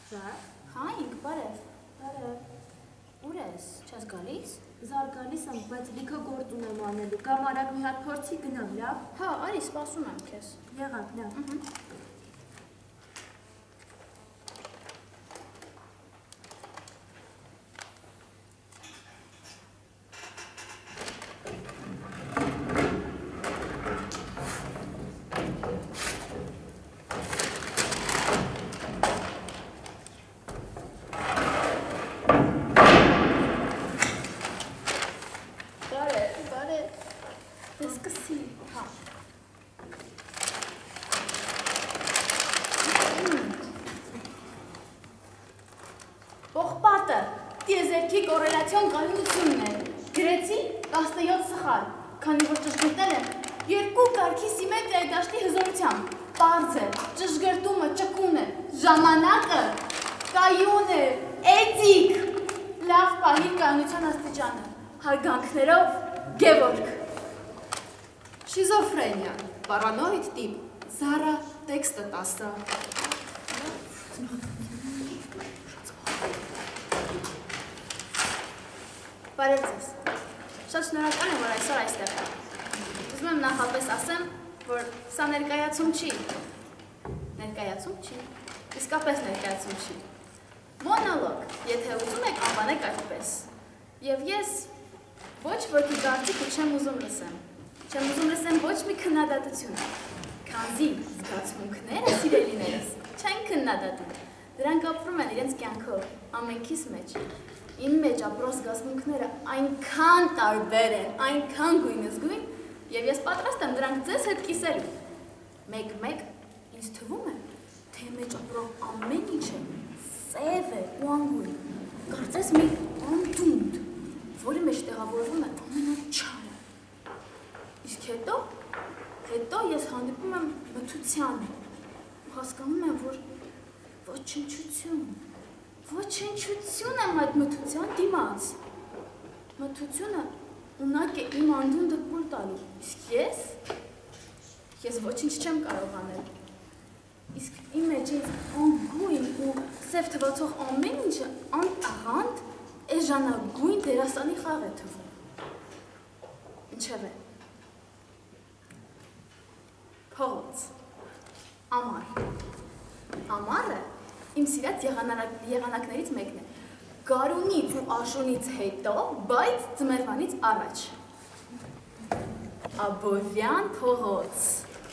Հայինք, բարև։ Ուր ես, չես գալիս։ Զարգալիս եմ, բայց լիքը գործ ունեմ անելու, կամ արագ մի հատ փորձի գնամ, լավ։ Հա, արի, սպասում եմ քեզ։ Եղավ, լավ։ Պողպատը, տիեզերքի կորելացիոն կայունությունն է, գրեցի 17 սխալ, քանի որ ճշգրտել եմ երկու կարգի սիմետրիայի դաշտի հզորությամբ, պարզ է, ճշգրտումը ճկուն է, ժամանակը կայուն է, էթիկ, լավ պահիր կայունության աստիճանը, հարգանքներով Գևորգ։ Շիզոֆրենիա, պարանոիդ տիպ, Զարա տեքստը 10։ Բարև ձեզ, շատ շնորհակալ եմ, որ այսօր այստեղ եմ։ Ուզում եմ նախապես ասեմ, որ սա ներկայացում չի։ Ներկայացում չի, իսկապես ներկայացում չի։ Մոնոլոգ, եթե ուզում եք, անվանեք այդպես։ Եվ ես ոչ ոքի կարծիքը չեմ ուզում լսեմ։ Չեմ ուզում լսեմ ոչ մի քննադատություն։ Քանզի զգացմունքները, սիրելիներս, չեն քննադատում։ Դրանք ապրում են իրենց կյանքով, ամենքիս մեջ։ Իմ մեջ ապրող զգացմունքները այնքան տարբեր են, այնքան գույնզգույն, և ես պատրաստ եմ դրանք ձեզ հետ կիսելու։ Մեկ-մեկ ինձ թվում է, թե մեջ ապրող ամեն ինչը սև է ու անգույն, կարծես մի անդունդ, որի մեջ տեղավորվում է ամենաչարը։ Իսկ հետո ես հանդիպում եմ մթությանը ու հասկանում եմ, որ ոչնչություն եմ այդ մթության դիմաց։ Մթությունը ունակ է իմ անդունդը կուլ տալու, իսկ ես ոչինչ չեմ կարող անել։ Իսկ իմ մեջ ինձ անգույն ու սև թվացող ամեն ինչը անտաղանդ էժանագույն դերասանի խաղ է թվում։ Ինչև է։ Փողոց, ամառ։ Ամառը իմ սիրած եղանակներից մեկն է, գարունից ու աշունից հետո, բայց ձմեռվանից առաջ։ Աբովյան փողոց։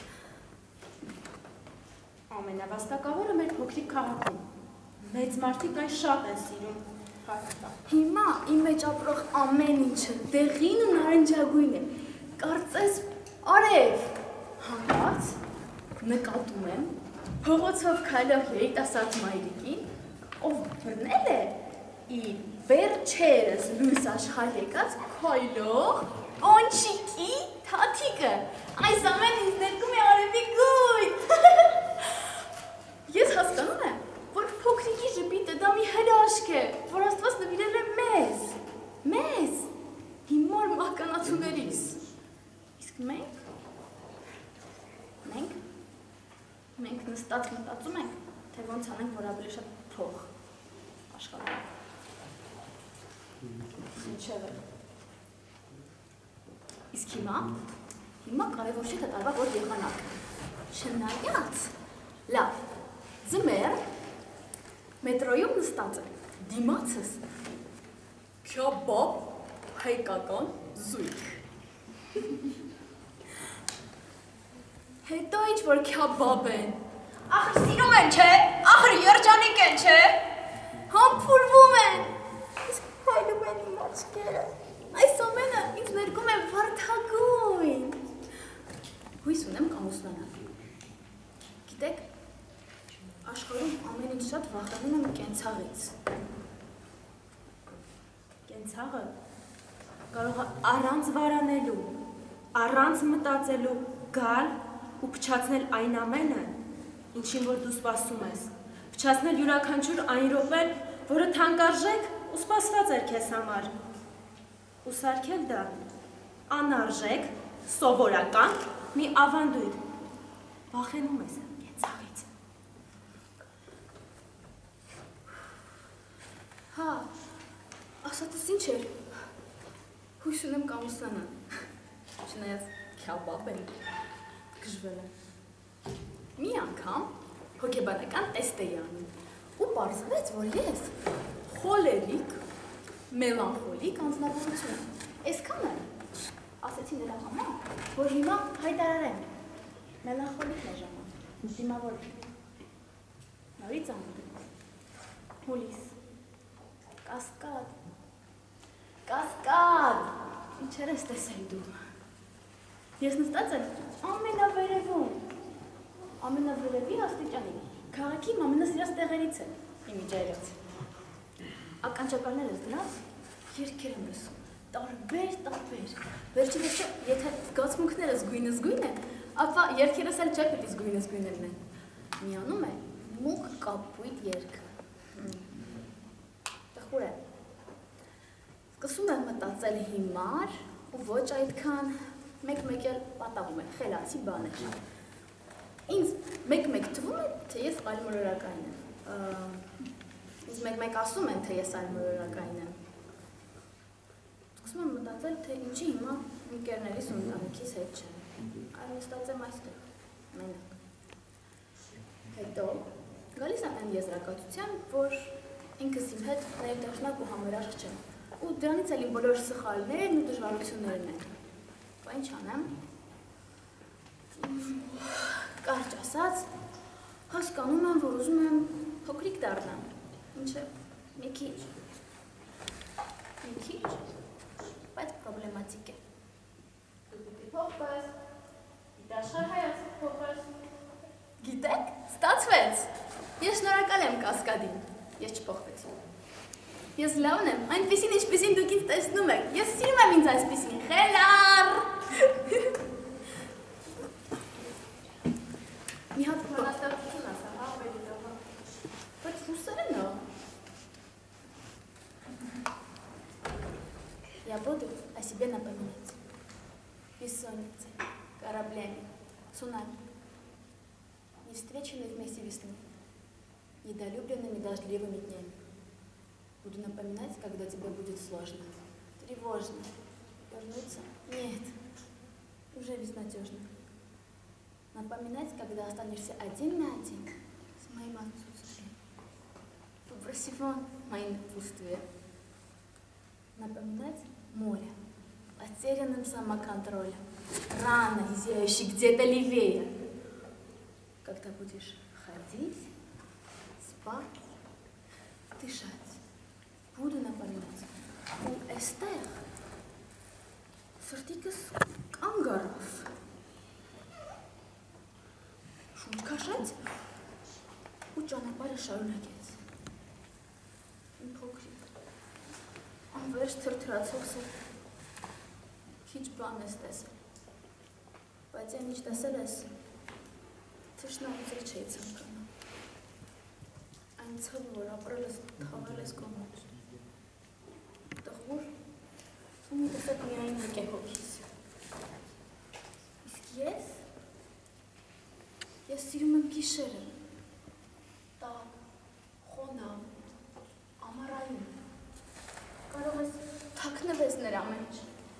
Ամենավաստակավորը մեր փոքրիկ քաղաքում։ Մեծ մարդիկ այն շատ են սիրում։ Հիմա իմ մեջ ապրող ամեն ինչը դեղին ու նարնջագույն է, կարծես արև, հանկարծ նկատում եմ փողոցով քայլող երիտասարդ մայրիկին, ով բռնել է իր վերջերս լույս աշխարհ եկած քայլող Պոնչիկի թաթիկը։ Այս ամենը ինձ ներկում է արևի գույն։ Ես հասկանում եմ, որ փոքրիկի ժպիտը դա մի հրաշք է, որ Աստված նվիրել է մեզ, հիմար մահկանացուներիս։ Իսկ մենք նստած մտածում ենք, թե ոնց անենք, որ ավելի շատ փող աշխատանք։ Ինչև է։ Իսկ հիմա կարևոր չէ թե տարվա որ եղանակ։ Չնայած, լավ, ձմեռ, մետրոյում նստած է, դիմացս, քյաբաբ, հայկական զույգ։ Հետո ինչ-որ քյաբաբ են։ Ախր սիրում են, չէ, ախր երջանիկ են, չէ։ Համբուրվում են, իսկ փայլում են իմ աչքերը, այս ամենը ինձ ներկում է վարդագույն։ Հույս ունեմ կամուսնանալ։ Գիտեք, աշխարհում ամեն ինչ շատ վախենում եմ կենցաղից։ Կենցաղը կարող է առանց վարանելու, առանց մտածելու գալ ու փչացնել այն ամենը, ինչին որ դու սպասում ես, փչացնել յուրաքանչյուր այն րոպեն, որը թանկարժեք ու սպասված էր քեզ համար, ու սարքել դա անարժեք, սովորական մի ավանդույթ, վախենում ես կենցաղից։ ասածս ինչ էր, հույս ունեմ կամուսանան, չնայած քյաբաբ են, գժվել են։ Մի անգամ հոգեբանական տեստ էի անում ու պարզվեց, որ ես խոլերիկ, մելանխոլիկ անձնավորություն եմ։ Այսքանը ասեցի նրա համար, որ հիմա հայտարարեմ, մելանխոլիկն է ժամանակ, դիմավոր նորից անում, հուլիս, կասկադ, ինչեր ես տեսել դու։ Ես նստած եմ ամենավերևի աստիճանի, քաղաքի ամենասիրած տեղերից է, իմիջայրից։ Ականջակալներս դրանց երգեր եմ լսում, տարբեր, վերջի վերջը, եթե զգացմունքներս գույնզգույն են, ապա երգերս էլ չէ պետք է զգույնզգույն լինեն։ Միանում է մուգ կապույտ երգը։ Տխուր է։ Սկսում եմ մտածել հիմար ու ոչ այդքան մեկ-մեկ էլ պատահում է, խելացի բաներ։ Ինձ մեկ-մեկ թվում է, թե ես այլմոլորակային եմ։ Ինձ մեկ-մեկ ասում են, թե ես այլմոլորակային եմ։ Սկսում եմ մտածել, թե ինչի հիմա ընկերներիս ու ընտանիքիս հետ չեմ։ Այլ նստած եմ այստեղ, մենակ։ Հետո գալիս եմ այն եզրակացության, որ ինքս իմ հետ ներդաշնակ ու համերաշխ չեմ։ Ու դրանից էլ իմ բոլոր սխալներն ու դժվարություններն են։ Բա ինչ անեմ։ Կարճ ասած, հասկանում եմ, որ ուզում եմ փոքրիկ դառնամ, ինչը մի քիչ, բայց պրոբլեմատիկ է։ Դու պիտի փոխվես, դաշար հայացք փոխվես։ Գիտեք, ստացվեց։ Ես շնորհակալ եմ կասկադին, ես չփոխվեցի։ Ես լավն եմ, այնպիսին, ինչպիսին դուք ինձ տեսնում եք, ես սիրում եմ ինձ այսպիսին, խելառ։ Մի հատ բանաստեղծություն ասա, հա, ավելի լավ։ Բայց ռուսերեն է։ Я буду о себе напоминать. Бессонницы, кораблями, цунами. Не встреченные вместе весны, недолюбленными дождливыми днями. Буду напоминать, когда тебе будет сложно, тревожно. Вернуться? Нет, уже безнадежно. Напоминать, когда останешься один на один с моим отсутствием. Выброси вон мои напутствия. Напоминать море, потерянным самоконтролем, рано зияющей где-то левее. Когда будешь ходить, спать, дышать. Буду напоминать. У Эстер սրտիկս կանգ առավ։ Շունչ քաշեց ու ճանապարհը շարունակեց։ Իմ փոքրիկ, անվերջ թրթրացող սեր, քիչ բան ես տեսել, բայց այն ինչ տեսել ես, թշնամուց էլ չէի ցանկանա։ Այն ցավը, որ ապրել ես, թաղել ես կողմից։ Տխուր ու մի տեսակ միայն մեկ է հոգիս։ Իսկ ես սիրում եմ գիշերը, տաք, խոնավ, ամառային, կարող ես թաքնվես նրա մեջ,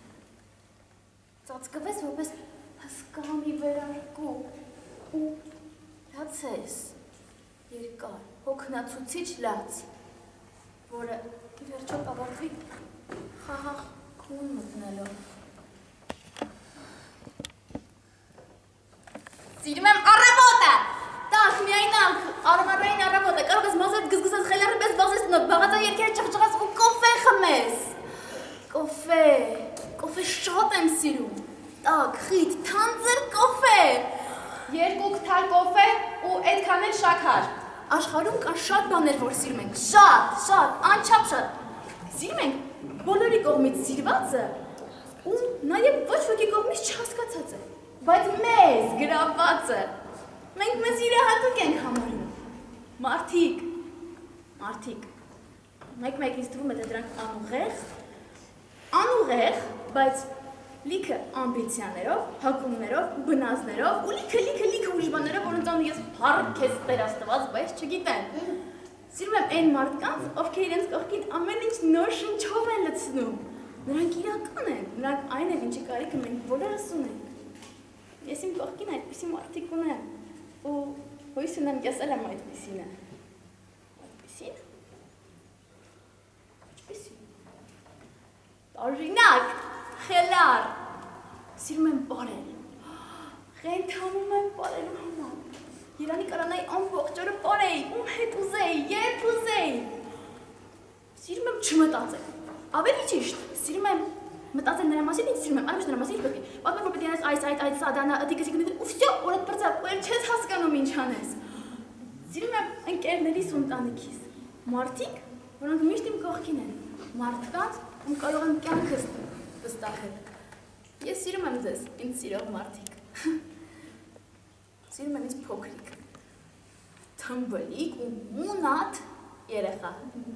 ծածկվես որպես հսկա մի վերարկու ու լացես, երկար, հոգնացուցիչ լաց, որը վերջո կավարտվի խաղաղ քուն մտնելով։ Սիրում եմ առավոտը, տաք, միայնակ, արմարային առավոտը, կարող ես մազդ գզգզած խելառի պես վազեցնով, բաղացա երկերը ճղճղած ու կոֆե խմես։ Կոֆե շատ եմ սիրում, տաք, խիտ, թանձր կոֆե։ 2 թալ կոֆե ու այդքան էլ շաքար։ Աշխարհում կան շատ բաներ, որ սիրում ենք, շատ, անչափ շատ։ Սիրում ենք բոլորի կողմից սիրվածը ու նաև ոչ ոքի կողմից չհասկացածը, բայց մեզ գրավվածը։ Մենք մեզ յուրահատուկ ենք համարում։ Մարդիկ, մեկ-մեկ ինձ թվում է, թե դրանք անուղեղ, բայց լիքը ամբիցիաներով, հակումներով, բնազներով ու լիքը ուրիշ բաներով, որոնց անու ես փառք քեզ Տեր Աստված, բայց չգիտեմ։ Սիրում եմ այն մարդկանց, ովքեր իրենց կողքին ամեն ինչ նոր շնչով են լցնում։ Նրանք իրական են, նրանք այն են, ինչի կարիքը մենք բոլորս ունենք։ Ես իմ կողքին այդպիսի մարդիկ ունեմ, ու հույս ունեմ կեսել եմ այդպիսինը։ Այդպիսին։ Օրինակ, խելար, սիրում եմ պարել, ղենթանում եմ պարելու համար, Երանի կարանայի ամբողջ օրը պարեի, ում հետ ուզեի, երբ ուզեի, սիրում եմ չմտածել, ավելի ճիշտ, սիրում եմ մտածել նրա մասին, ինչ սիրում եմ, անմիշտ նրա մասին, պատմեմ, որ պետք է անես այս, սադանա, ըդիկը, ու վսյո, օրդ պրծավ, ու էլ չես հասկանում ինչ անես, սիրում եմ ընկերներիս ու ընտանիքիս, մարդիկ, որոնք միշտ իմ կողքին են, մարդկանց, ում կարող եմ կյանքս վստահել։ Ես սիրում եմ ձեզ, ինձ սիրող մարդիկ։ Սիրում եմ ինձ փոքրիկ, թմբլիկ ու մունատ երեխա։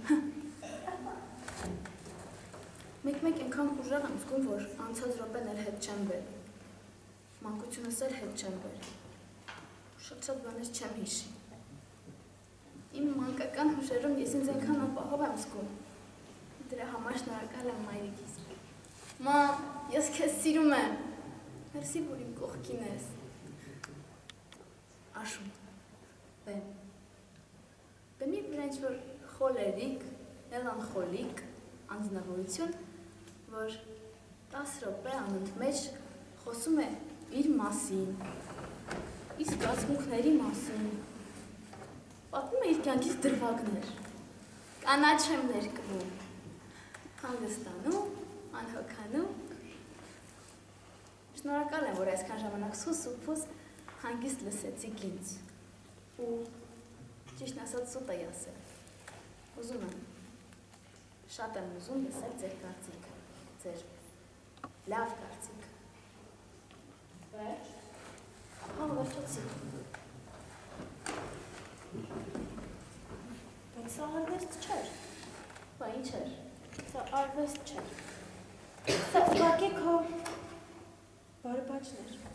Մեկ-մեկ այնքան ուժեղ եմ զգում, որ անցած րոպեն էլ հետ չեմ բերում։ Մանկությունս էլ հետ չեմ բերում։ Շատ բաներ չեմ հիշի։ Իմ մանկական հուշերում ես ինձ այնքան ապահով եմ զգում։ Դրա համար շնորհակալ եմ մայրիկիս։ Մամ, ես քեզ սիրում եմ։ Մերսի, որ իմ կողքին ես։ Աշուն, բեմ։ Բեմի վրա ինչ-որ խոլերիկ, մելանխոլիկ անձնավորություն, որ 10 րոպե անընդմեջ խոսում է իր մասին, իր զգացմունքների մասին, պատմում է իր կյանքից դրվագներ, կանաչ եմ ներկվում, հանգստանում, անհոգանում։ Շնորհակալ եմ, որ այսքան ժամանակ սուս ու փուս հանգիստ լսեցիք ինձ ու ճիշտն ասած սուտ էի ասել։ Ուզում եմ, շատ եմ ուզում լսել ձեր կարծիքը, ձեր լավ կարծիքը։ Վերջ։ Հա, վերջացի։ Բայց սա արվեստ չէր։ Բա ինչ էր։ Սա արվեստ չէր։ Սա ուղղակի քո բարբաճն էր։